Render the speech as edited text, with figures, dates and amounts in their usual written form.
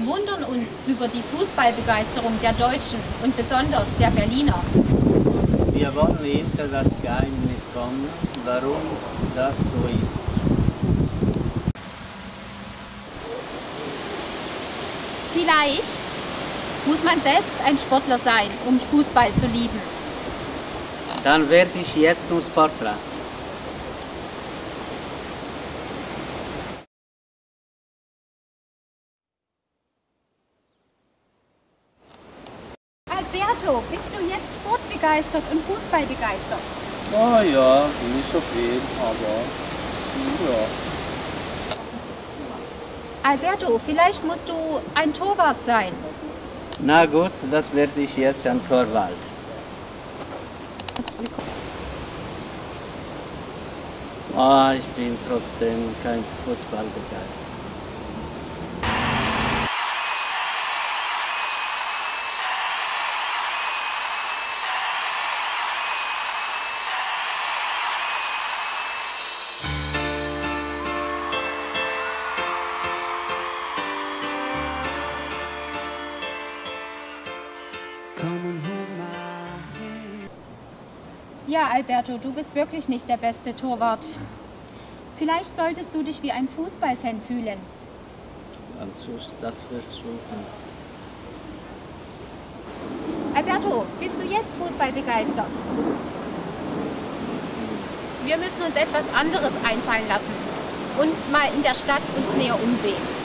wundern uns über die Fußballbegeisterung der Deutschen und besonders der Berliner. Wir wollen hinter das Geheimnis kommen, warum das so ist. Vielleicht muss man selbst ein Sportler sein, um Fußball zu lieben. Dann werde ich jetzt zum Sportler. Alberto, bist du jetzt sportbegeistert und fußballbegeistert? Oh ja, nicht so viel, aber ja. Alberto, vielleicht musst du ein Torwart sein. Na gut, das werde ich jetzt am Torwart. Ich bin trotzdem kein Fußballbegeistert. Ja, Alberto, du bist wirklich nicht der beste Torwart. Vielleicht solltest du dich wie ein Fußballfan fühlen. Das versuchen. Alberto, bist du jetzt fußballbegeistert? Wir müssen uns etwas anderes einfallen lassen und mal in der Stadt uns näher umsehen.